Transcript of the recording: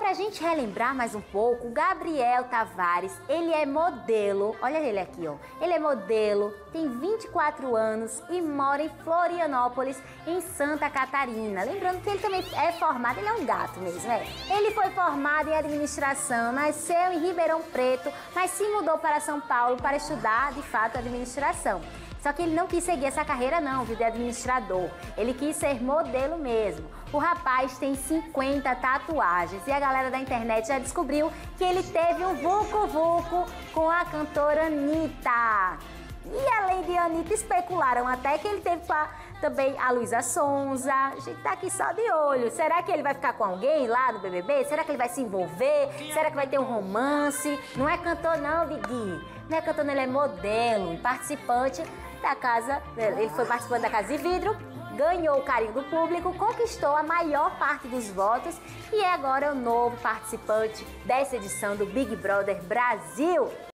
pra gente relembrar mais um pouco, o Gabriel Tavares, ele é modelo, olha ele aqui, ó. Ele é modelo, tem 24 anos e mora em Florianópolis, em Santa Catarina. Lembrando que ele também é formado, ele é um gato mesmo, é. Ele foi formado em administração, nasceu em Ribeirão Preto, mas se mudou para São Paulo para estudar, de fato, administração. Só que ele não quis seguir essa carreira não, viu, de administrador. Ele quis ser modelo mesmo. O rapaz tem 50 tatuagens e a galera da internet já descobriu que ele teve um vucu-vucu com a cantora Anitta. E além de Anitta, especularam até que ele teve também a Luísa Sonza. A gente tá aqui só de olho. Será que ele vai ficar com alguém lá no BBB? Será que ele vai se envolver? Será que vai ter um romance? Não é cantor não, Bigui. Não é cantor, ele é modelo e participante da casa. Ele foi participante da Casa de Vidro, ganhou o carinho do público, conquistou a maior parte dos votos e é agora o novo participante dessa edição do Big Brother Brasil.